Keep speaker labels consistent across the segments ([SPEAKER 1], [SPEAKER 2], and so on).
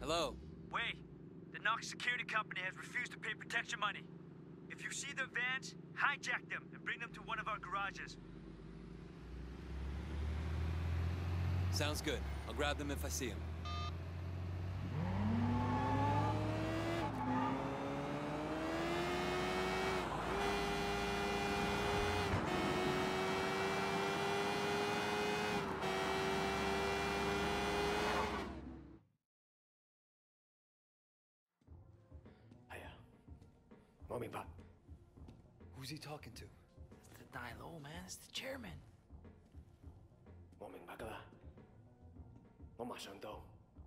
[SPEAKER 1] Hello?
[SPEAKER 2] Wait, the Knox Security Company has refused to pay protection money. If you see their vans, hijack them and bring them to one of our garages.
[SPEAKER 1] Sounds good. I'll grab them if I see them.
[SPEAKER 3] Morning, Pop.
[SPEAKER 1] Who's he talking to?
[SPEAKER 4] It's the Dai-Lo, man. It's the chairman.
[SPEAKER 3] Morning, Bagala. Mama Shando.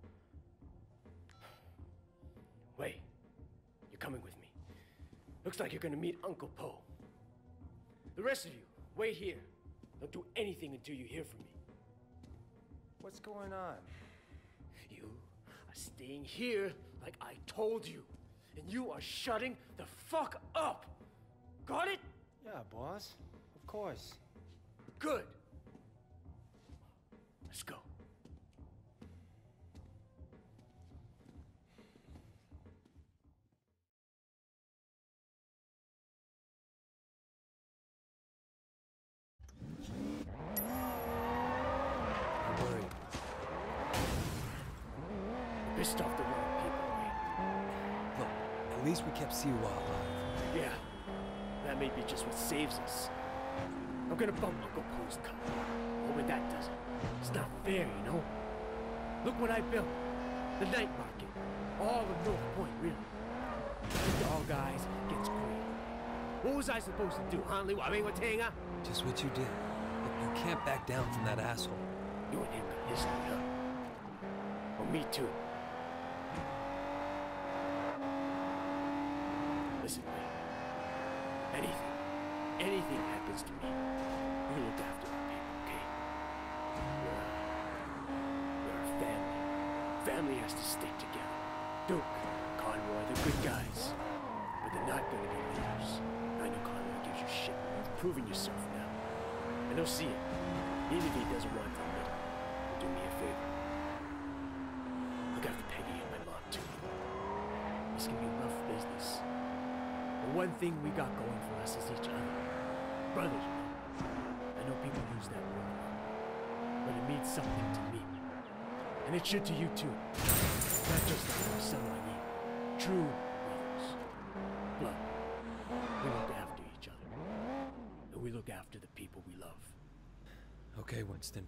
[SPEAKER 3] Wait, you're coming with me. Looks like you're gonna meet Uncle Po. The rest of you, wait here. Don't do anything until you hear from me.
[SPEAKER 5] What's going on?
[SPEAKER 3] You are staying here like I told you. And you are shutting the fuck up! Got it?
[SPEAKER 5] Yeah, boss. Of course.
[SPEAKER 3] Good. Let's go.
[SPEAKER 1] I'm worried.
[SPEAKER 3] Pissed off the wrong people, man.
[SPEAKER 1] Look, at least we kept Siwa alive.
[SPEAKER 3] Yeah, that may be just what saves us. I'm gonna bump Uncle Po's cut. Hoping that does it. It's not fair, you know? Look what I built. The night market. All of North Point, really. The dog guys gets greedy. What was I supposed to do, huh, Lee?
[SPEAKER 1] Just what you did. Look, you can't back down from that asshole.
[SPEAKER 3] You and him got history, huh? Well, me too. Listen, Lee. Anything happens to me, you look after our people, okay? We're a family. Family has to stick together. Duke, Conroy, they're good guys. But they're not gonna be leaders. I know Conroy gives you shit. You've proven yourself now. And they'll see it. Even if he doesn't want to admit it. Do me a favor. Look after Peggy and my mom, too. This can be rough business. The one thing we got going for us is each other. Brothers, you know. I know people use that word, but it means something to me. And it should to you too. Not just like my son Wani. True brothers. Blood. We look after each other. And we look after the people we love.
[SPEAKER 1] Okay, Winston.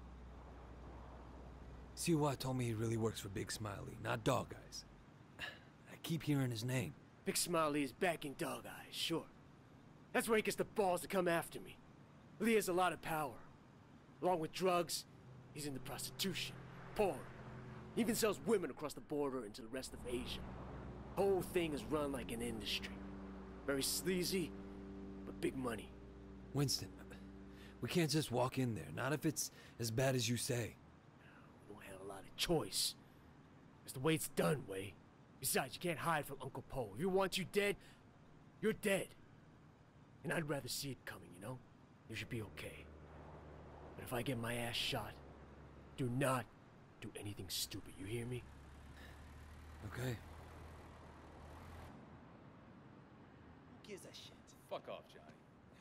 [SPEAKER 1] Siwa told me he really works for Big Smiley, not Dog Eyes. I keep hearing his name.
[SPEAKER 3] Big Smiley is backing Dog Eyes, sure. That's where he gets the balls to come after me. Lee has a lot of power. Along with drugs, he's into prostitution, porn. He even sells women across the border into the rest of Asia. Whole thing is run like an industry. Very sleazy, but big money.
[SPEAKER 1] Winston, we can't just walk in there, not if it's as bad as you say.
[SPEAKER 3] We don't have a lot of choice. It's the way it's done, Way. Besides, you can't hide from Uncle Po. If he wants you dead, you're dead. And I'd rather see it coming, you know? You should be okay. But if I get my ass shot, do not do anything stupid, you hear me?
[SPEAKER 1] Okay.
[SPEAKER 4] Who gives a shit?
[SPEAKER 6] Fuck off, Johnny.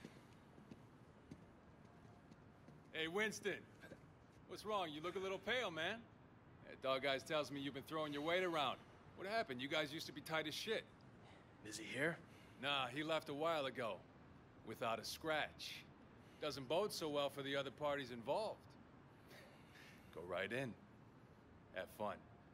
[SPEAKER 6] Hey, Winston. What's wrong? You look a little pale, man. That Dog Eyes tells me you've been throwing your weight around. What happened? You guys used to be tight as shit.
[SPEAKER 3] Is he here?
[SPEAKER 6] Nah, he left a while ago. Without a scratch. Doesn't bode so well for the other parties involved. Go right in. Have fun.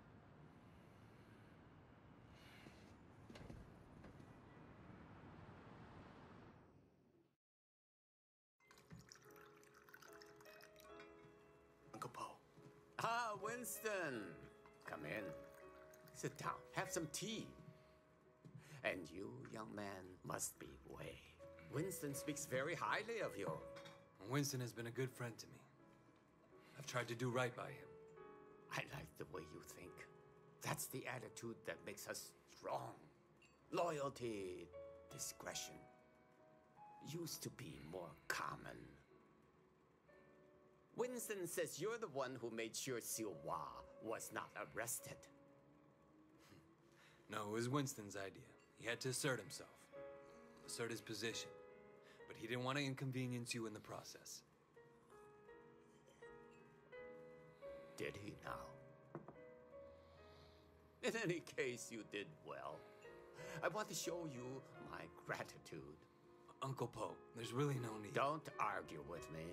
[SPEAKER 3] Uncle Po.
[SPEAKER 7] Ah, Winston. Come in. Sit down. Have some tea. And you, young man, must be Wei. Winston speaks very highly of you.
[SPEAKER 1] Winston has been a good friend to me. I've tried to do right by him.
[SPEAKER 7] I like the way you think. That's the attitude that makes us strong. Loyalty, discretion. Used to be more common. Winston says you're the one who made sure Siwa was not arrested.
[SPEAKER 1] No, it was Winston's idea. He had to assert himself, assert his position. But he didn't want to inconvenience you in the process.
[SPEAKER 7] Did he now? In any case, you did well. I want to show you my gratitude.
[SPEAKER 1] Uncle Poe, there's really no need.
[SPEAKER 7] Don't argue with me.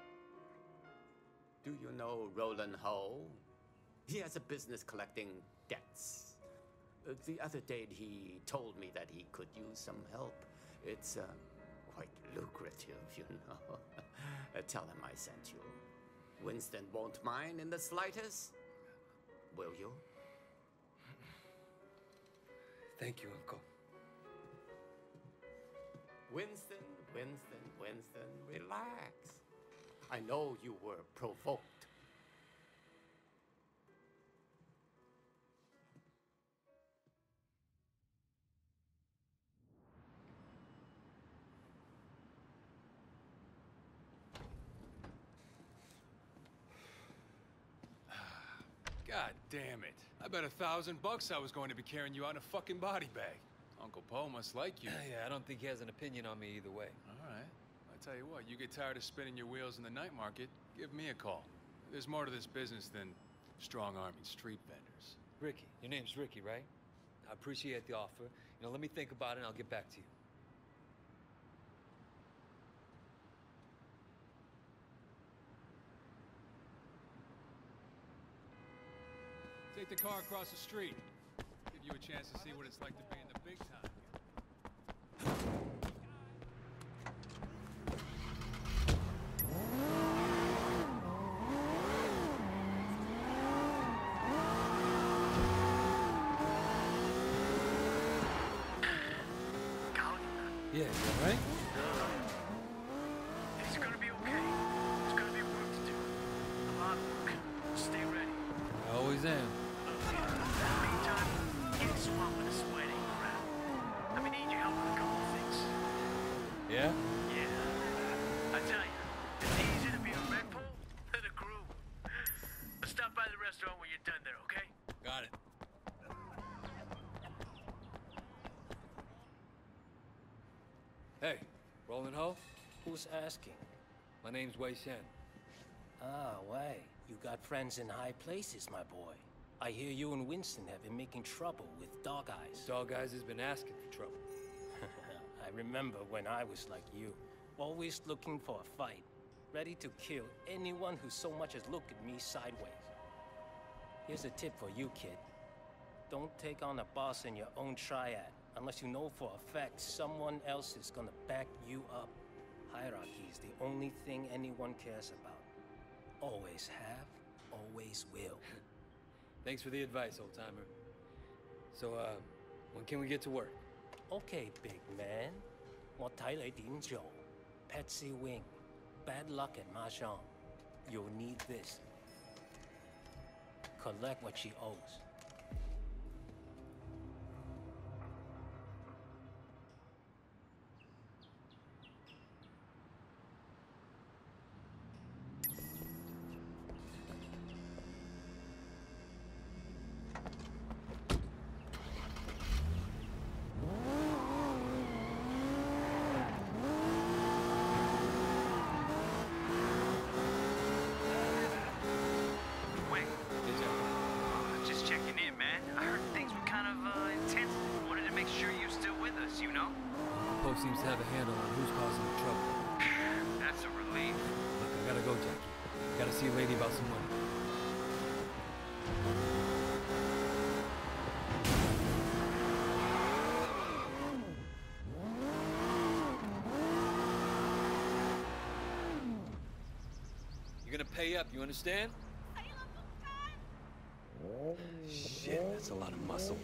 [SPEAKER 7] Do you know Roland Ho? He has a business collecting debts. The other day, he told me that he could use some help. It's quite lucrative, you know. Tell him I sent you. Winston won't mind in the slightest. Will you?
[SPEAKER 1] Thank you, Uncle.
[SPEAKER 7] Winston, relax. I know you were provoked.
[SPEAKER 6] God damn it. I bet $1,000 I was going to be carrying you out in a fucking body bag. Uncle Poe must like you.
[SPEAKER 1] Yeah, I don't think he has an opinion on me either way.
[SPEAKER 6] All right. I tell you what, you get tired of spinning your wheels in the night market, give me a call. There's more to this business than strong-arming street vendors.
[SPEAKER 1] Ricky. Your name's Ricky, right? I appreciate the offer. You know, let me think about it and I'll get back to you.
[SPEAKER 6] Take the car across the street. Give you a chance to see what it's like to be in the big time.
[SPEAKER 1] Yeah, you all right?
[SPEAKER 2] It's gonna be okay. There's gonna be work to do. A lot of work. Stay ready.
[SPEAKER 1] I always am.
[SPEAKER 2] In the meantime, get swamped with the sweating crap. I'm gonna need your help with a couple of things.
[SPEAKER 1] Yeah?
[SPEAKER 2] Yeah. I tell you, it's easier to be a red pole than a groom. Let's stop by the restaurant when you're done there, okay?
[SPEAKER 6] Got it.
[SPEAKER 1] Hey, Roland Ho?
[SPEAKER 5] Who's asking?
[SPEAKER 1] My name's Wei Shen.
[SPEAKER 5] Ah, Wei. You got friends in high places, my boy. I hear you and Winston have been making trouble with Dog Eyes.
[SPEAKER 1] Dog Eyes has been asking for trouble.
[SPEAKER 5] I remember when I was like you, always looking for a fight, ready to kill anyone who so much as looked at me sideways. Here's a tip for you, kid. Don't take on a boss in your own triad, unless you know for a fact someone else is gonna back you up. Hierarchy is the only thing anyone cares about. Always have, always will.
[SPEAKER 1] Thanks for the advice, old-timer. So, when can we get to work?
[SPEAKER 5] Okay, big man. 我睇你點做. Patsy Wing. Bad luck at Mahjong. You'll need this. Collect what she owes.
[SPEAKER 2] Just checking in, man. I heard things were kind of intense. Wanted to make sure you're still with us, you know?
[SPEAKER 1] Poe seems to have a handle on who's causing the trouble.
[SPEAKER 2] That's a relief.
[SPEAKER 1] Look, I gotta go, Jackie. Gotta see a lady about some money. You're gonna pay up, you understand? Shit, that's a lot of muscle.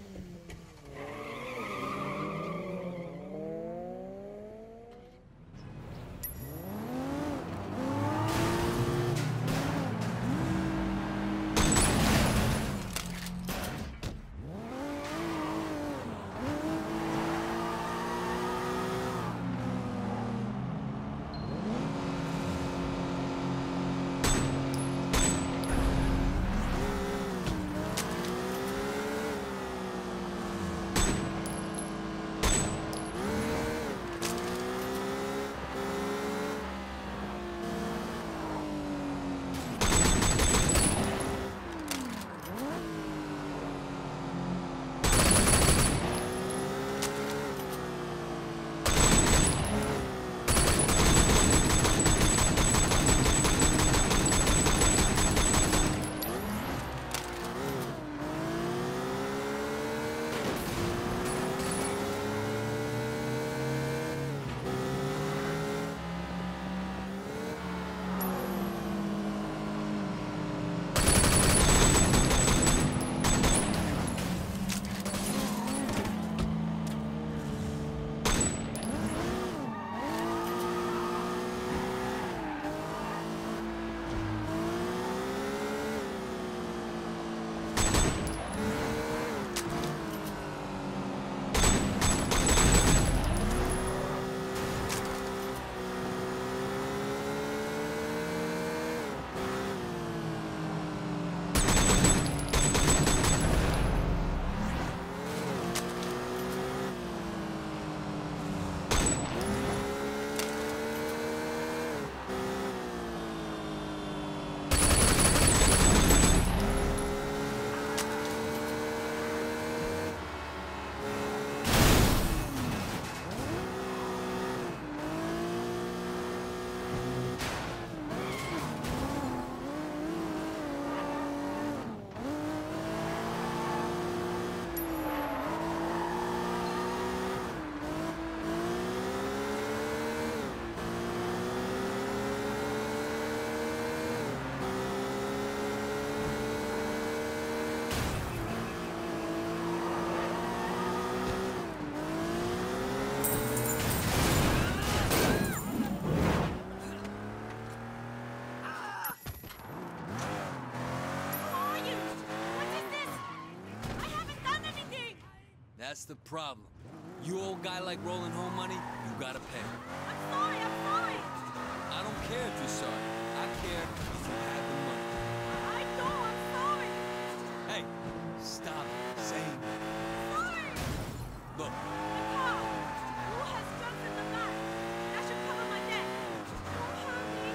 [SPEAKER 1] That's the problem. You old guy like rolling home money, you gotta pay.
[SPEAKER 8] I'm sorry, I'm sorry.
[SPEAKER 1] I don't care if you're sorry. I care if you have the money.
[SPEAKER 8] I know, I'm sorry.
[SPEAKER 1] Hey, stop saying that.
[SPEAKER 8] Sorry.
[SPEAKER 1] Look,
[SPEAKER 8] The car. Who has drugs in the back? That should cover my debt. Don't hurt me.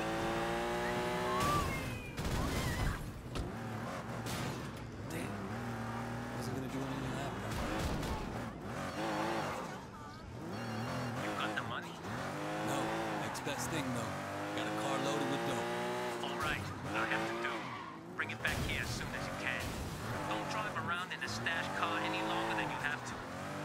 [SPEAKER 1] damn. Wasn't gonna do any of that, bro.
[SPEAKER 5] You got the money?
[SPEAKER 1] No, next best thing though. Got a car loaded with dope.
[SPEAKER 5] All right, what I have to do, bring it back here as soon as you can. Don't drive around in the stash car any longer than you have to.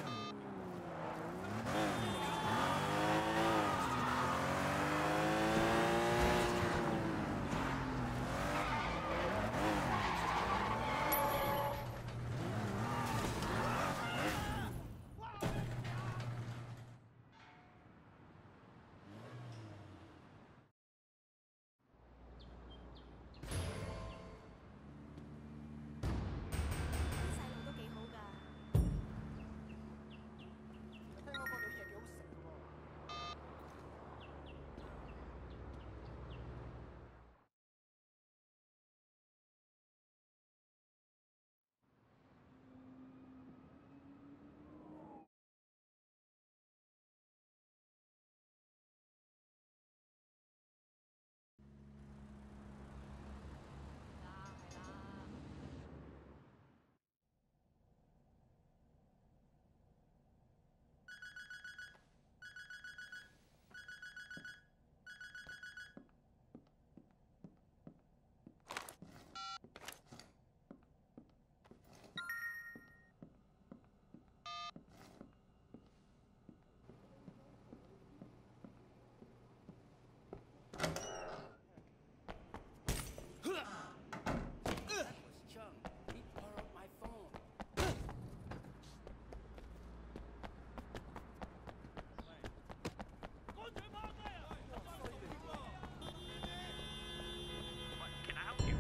[SPEAKER 5] Can I help you?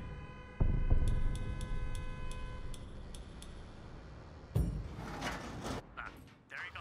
[SPEAKER 5] There you go.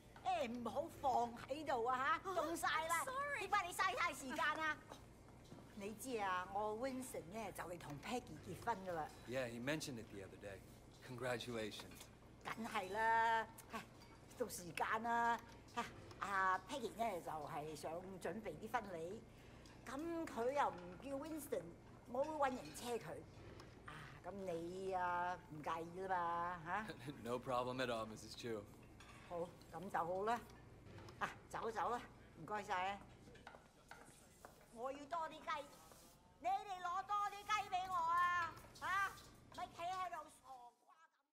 [SPEAKER 9] 唔好放喺度啊嚇，凍晒啦！點解你嘥太時間啊？ 你知啊，我 Winston 咧就嚟同 Peggy 結婚噶啦。
[SPEAKER 1] Yeah, he mentioned it the other day. Congratulations.
[SPEAKER 9] 梗係啦，唉，到時間啦。阿 Peggy 咧就係想準備啲婚禮，咁佢又唔叫 Winston， 我會揾人車佢。啊，咁你啊唔介意啦嘛嚇
[SPEAKER 1] No problem at all, Mrs. Chu.
[SPEAKER 9] 好，咁就好啦。啊，走啦，唔該晒啊！我要多啲雞，你哋攞多啲雞俾我啊！嚇，咪企喺度傻瓜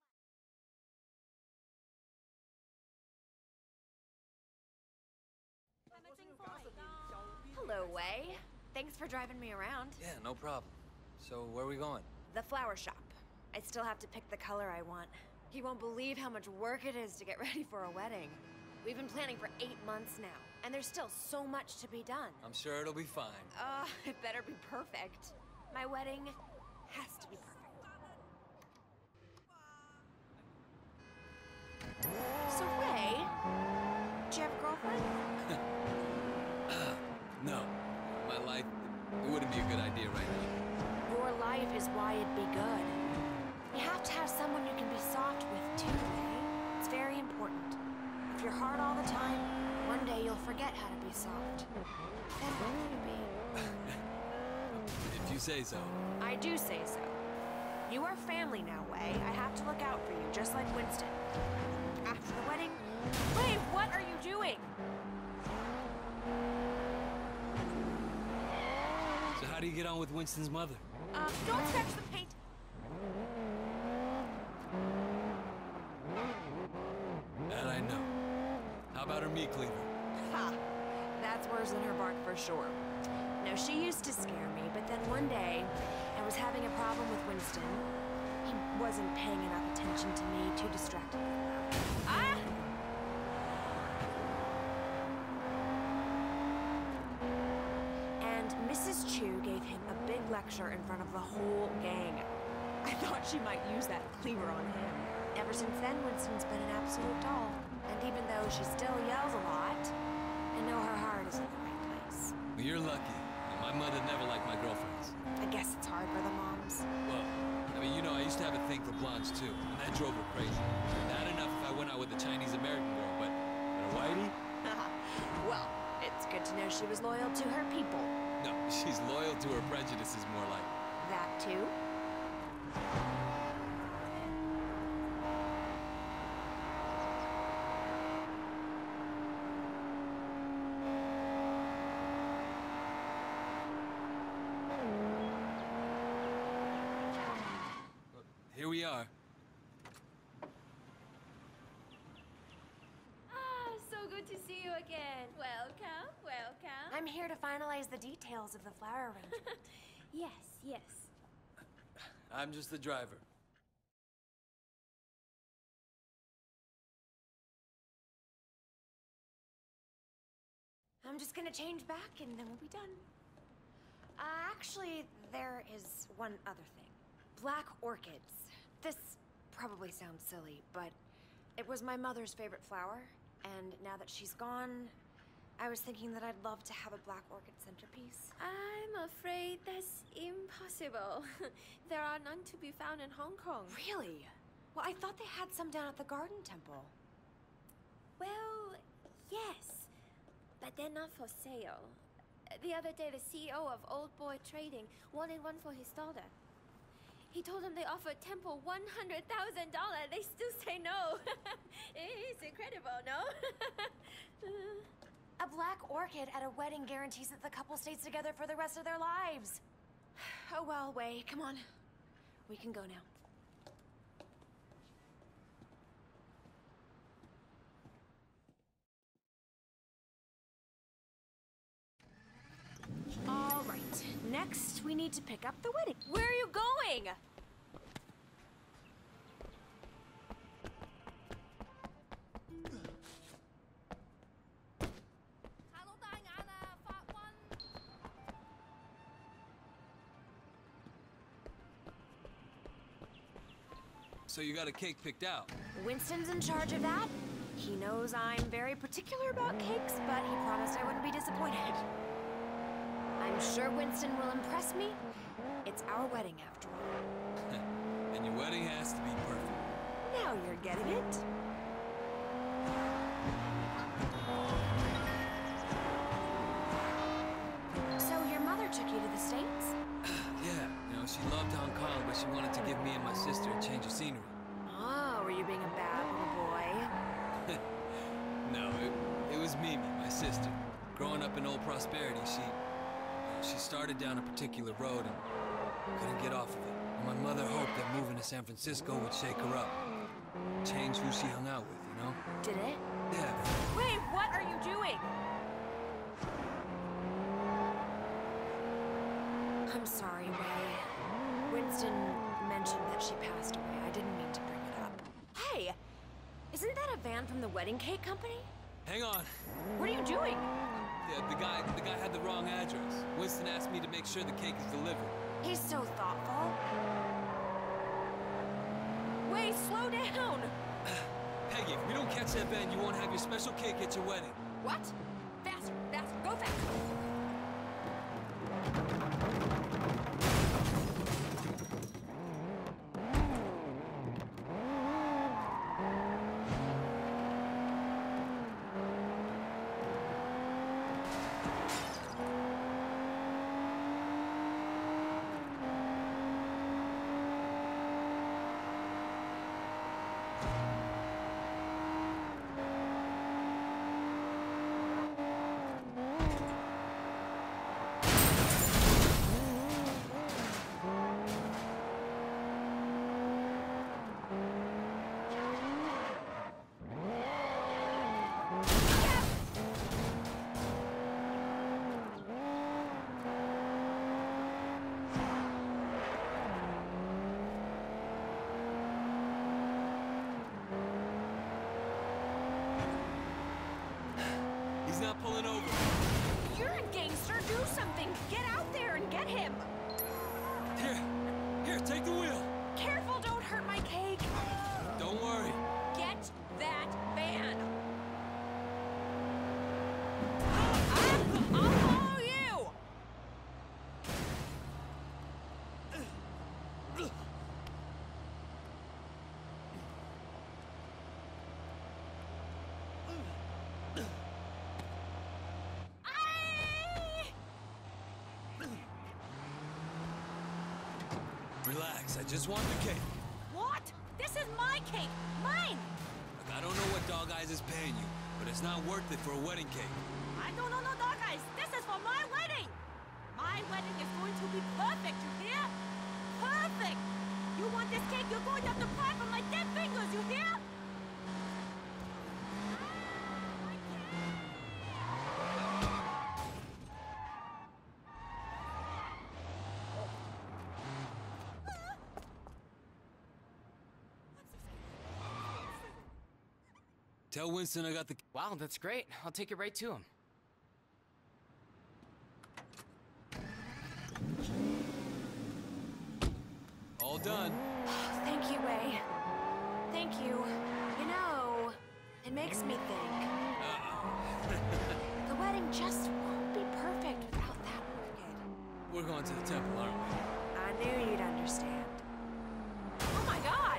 [SPEAKER 9] 咁。
[SPEAKER 10] Hello, Wei. Thanks for driving me around.
[SPEAKER 1] Yeah, no problem. So, where are we going?
[SPEAKER 10] The flower shop. I still have to pick the color I want. You won't believe how much work it is to get ready for a wedding. We've been planning for 8 months now, and there's still so much to be done.
[SPEAKER 1] I'm sure it'll be fine.
[SPEAKER 10] It better be perfect. My wedding has to be perfect. So, Wei, do you have a girlfriend?
[SPEAKER 1] No. My life, it wouldn't be a good idea right now.
[SPEAKER 10] Your life is why it'd be good. You have to have someone you can be soft with, too, Wei. It's very important. If you're hard all the time, one day you'll forget how to be soft. Then what will you be?
[SPEAKER 1] If you say so.
[SPEAKER 10] I do say so. You are family now, Wei. I have to look out for you, just like Winston. After the wedding... Wei, what are you doing?
[SPEAKER 1] So how do you get on with Winston's mother?
[SPEAKER 10] Don't scratch the paint.
[SPEAKER 1] That I know. How about her meat cleaver?
[SPEAKER 10] Ha! That's worse than her bark for sure. No, she used to scare me, but then one day, I was having a problem with Winston. He wasn't paying enough attention to me, too distracted. Ah! And Mrs. Chu gave him a big lecture in front of the whole gang. I thought she might use that cleaver on him. Ever since then, Winston's been an absolute doll. And even though she still yells a lot, I know her heart is in the right place.
[SPEAKER 1] Well, you're lucky. My mother never liked my girlfriends.
[SPEAKER 10] I guess it's hard for the moms.
[SPEAKER 1] Well, I mean, you know, I used to have a thing for blondes too, and that drove her crazy. Bad enough if I went out with a Chinese-American girl, but a whitey?
[SPEAKER 10] Well, it's good to know she was loyal to her people.
[SPEAKER 1] No, she's loyal to her prejudices, more like.
[SPEAKER 10] That too?
[SPEAKER 1] Here we are.
[SPEAKER 8] So good to see you again. Welcome, welcome.
[SPEAKER 10] I'm here to finalize the details of the flower arrangement.
[SPEAKER 8] Yes.
[SPEAKER 1] I'm just the driver.
[SPEAKER 10] I'm just gonna change back and then we'll be done. Actually, there is one other thing. Black orchids. This probably sounds silly, but it was my mother's favorite flower, and now that she's gone, I was thinking that I'd love to have a black orchid centerpiece.
[SPEAKER 8] I'm afraid that's impossible. There are none to be found in Hong Kong.
[SPEAKER 10] Really? Well, I thought they had some down at the Garden Temple.
[SPEAKER 8] Well, yes, but they're not for sale. The other day, the CEO of Old Boy Trading wanted one for his daughter. He told them they offered Temple $100,000. They still say no. It's incredible, no?
[SPEAKER 10] A black orchid at a wedding guarantees that the couple stays together for the rest of their lives. Oh well, Wei, come on. We can go now. All right, next we need to pick up the wedding. Where are you going?
[SPEAKER 1] So you got a cake picked out?
[SPEAKER 10] Winston's in charge of that. He knows I'm very particular about cakes, but he promised I wouldn't be disappointed. I'm I'm sure Winston will impress me. It's our wedding after all.
[SPEAKER 1] And your wedding has to be perfect.
[SPEAKER 10] Now you're getting it. So your mother took you to the States?
[SPEAKER 1] Yeah, you know, she loved Hong Kong, but she wanted to give me and my sister a change of scenery.
[SPEAKER 10] Oh, were you being a bad little boy?
[SPEAKER 1] No, it was Mimi, my sister. Growing up in Old Prosperity, she started down a particular road and couldn't get off of it. And my mother hoped that moving to San Francisco would shake her up. Change who she hung out with, you know?
[SPEAKER 10] Did it?
[SPEAKER 1] Yeah.
[SPEAKER 10] Wait, what are you doing? I'm sorry, Ray. Winston mentioned that she passed away. I didn't mean to bring it up. Hey! Isn't that a van from the wedding cake company?
[SPEAKER 1] Hang on.
[SPEAKER 10] What are you doing?
[SPEAKER 1] Yeah, the guy had the wrong address. Winston asked me to make sure the cake is delivered.
[SPEAKER 10] He's so thoughtful. Wait, slow down!
[SPEAKER 1] Peggy, if we don't catch that van, you won't have your special cake at your wedding.
[SPEAKER 10] What? Faster, faster, go faster!
[SPEAKER 1] He's not pulling over.
[SPEAKER 10] You're a gangster. Do something. Get out there and get him.
[SPEAKER 1] Here, take the wheel.
[SPEAKER 10] Careful, don't hurt my cake.
[SPEAKER 1] Don't worry.
[SPEAKER 10] Get that van. I'll follow you.
[SPEAKER 1] Relax, I just want the cake.
[SPEAKER 10] What? This is my cake. Mine.
[SPEAKER 1] Look, I don't know what Dog Eyes is paying you, but it's not worth it for a wedding cake.
[SPEAKER 9] I don't know, dog guys. This is for my wedding. My wedding is going to be perfect, you hear? Perfect. You want this cake, you're going to have to pry from my dead fingers, you hear?
[SPEAKER 1] Tell Winston I got the...
[SPEAKER 11] Wow, that's great. I'll take it right to him.
[SPEAKER 1] All done.
[SPEAKER 10] Thank you, Ray. Thank you. You know, it makes me think. The wedding just won't be perfect without that orchid.
[SPEAKER 1] We're going to the temple, aren't we?
[SPEAKER 10] I knew you'd understand. Oh my God!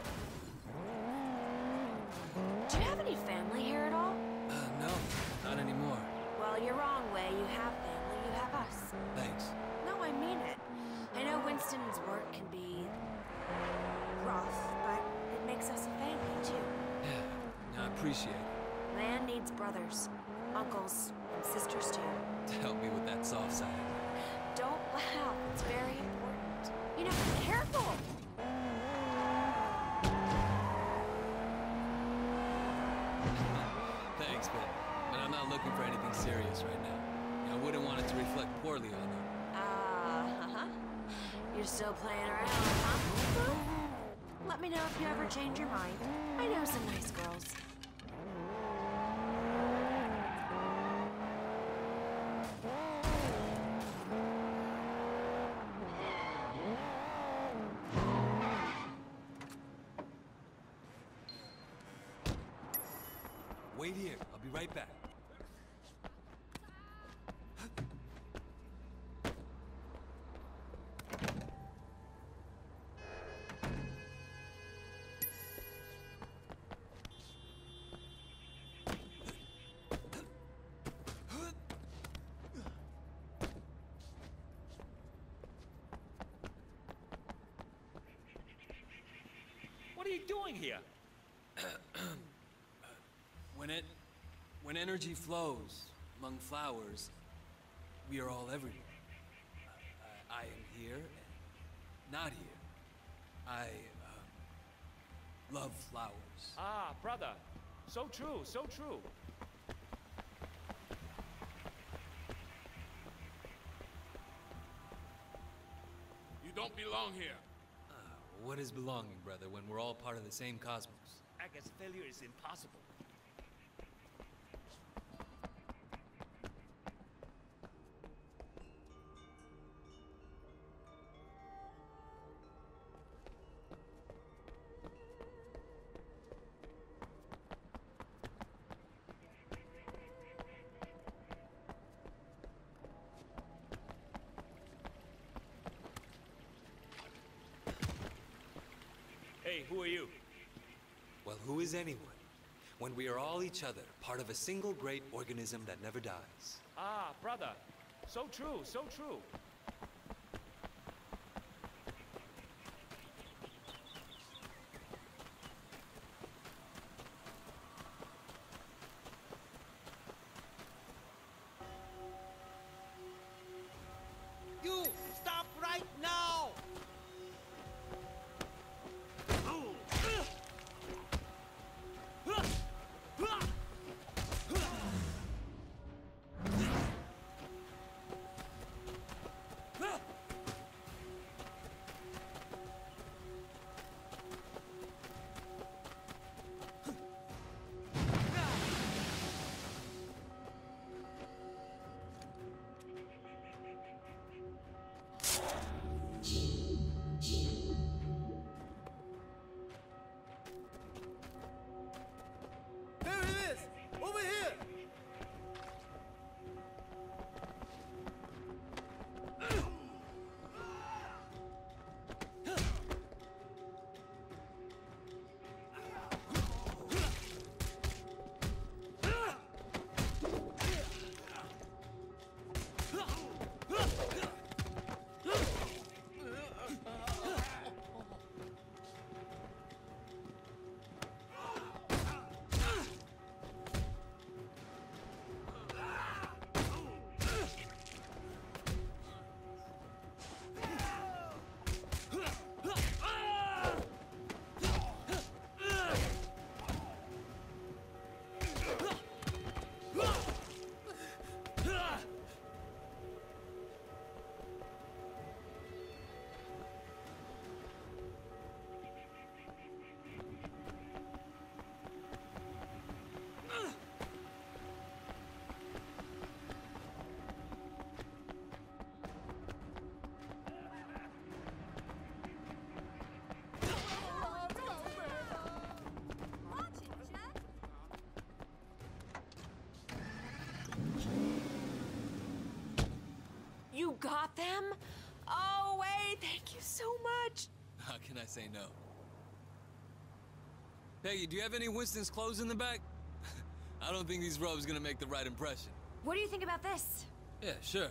[SPEAKER 10] Do you have any family here at all?
[SPEAKER 1] No, not anymore.
[SPEAKER 10] Well, you're wrong, Way. You have family, you have us.
[SPEAKER 1] Thanks.
[SPEAKER 10] No, I mean it. I know Winston's work can be rough, but it makes us a family, too.
[SPEAKER 1] Yeah, I appreciate it.
[SPEAKER 10] Man needs brothers, uncles, and sisters, too.
[SPEAKER 1] To help me with that soft side.
[SPEAKER 10] Don't laugh. It's very important. You know, careful!
[SPEAKER 1] Thanks, but I'm not looking for anything serious right now. You know, I wouldn't want it to reflect poorly on you.
[SPEAKER 10] Uh-huh. You're still playing around, huh? Let me know if you ever change your mind. I know some nice girls.
[SPEAKER 1] Wait here. I'll be right back.
[SPEAKER 2] doing here?
[SPEAKER 1] When energy flows among flowers, we are all everywhere. I am here and not here. I love flowers.
[SPEAKER 2] Ah, brother. So true, so true.
[SPEAKER 6] You don't belong here.
[SPEAKER 1] What is belonging, brother, when we're all part of the same cosmos?
[SPEAKER 2] I guess failure is impossible. Hey, who are you?
[SPEAKER 1] Well, who is anyone when we are all each other, part of a single great organism that never dies?
[SPEAKER 2] Ah, brother. So true, so true.
[SPEAKER 4] You stop right now! There it is! Over here!
[SPEAKER 10] You got them? Oh, wait, thank you so much.
[SPEAKER 1] How can I say no? Peggy, do you have any Winston's clothes in the back? I don't think these robes gonna make the right impression.
[SPEAKER 10] What do you think about this?
[SPEAKER 1] Yeah, sure.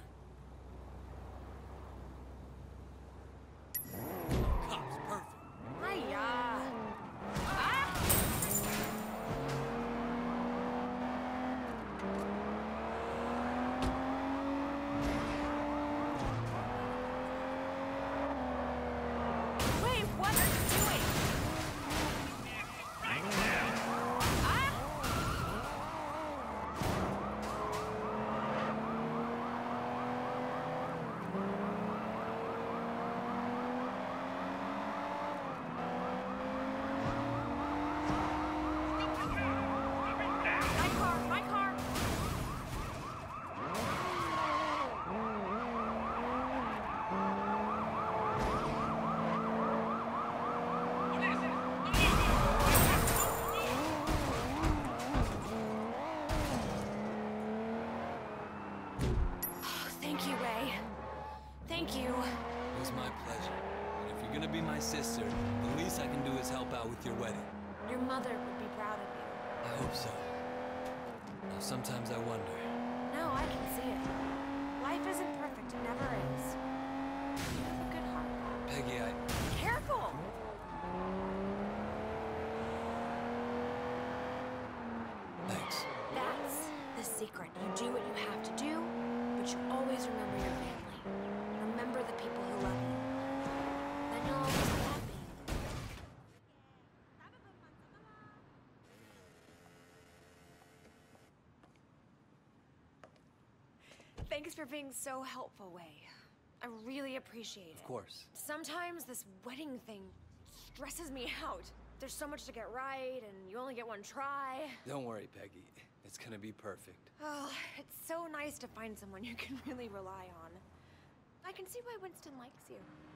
[SPEAKER 1] Cops, perfect.
[SPEAKER 10] Hiya. Ah! Wait, what are you doing? Ah! My car! Thank you, Ray. Thank you.
[SPEAKER 1] It was my pleasure. And if you're gonna be my sister, the least I can do is help out with your wedding.
[SPEAKER 10] Your mother would be proud of you.
[SPEAKER 1] I hope so. Now, sometimes I wonder.
[SPEAKER 10] No, I can see it. Life isn't perfect, it never is. You have a good heart.
[SPEAKER 1] Peggy,
[SPEAKER 10] Careful! Thanks for being so helpful, Wei. I really appreciate it.
[SPEAKER 1] Of course.
[SPEAKER 10] Sometimes this wedding thing stresses me out. There's so much to get right, and you only get one try.
[SPEAKER 1] Don't worry, Peggy. It's gonna be perfect.
[SPEAKER 10] Oh, it's so nice to find someone you can really rely on. I can see why Winston likes you.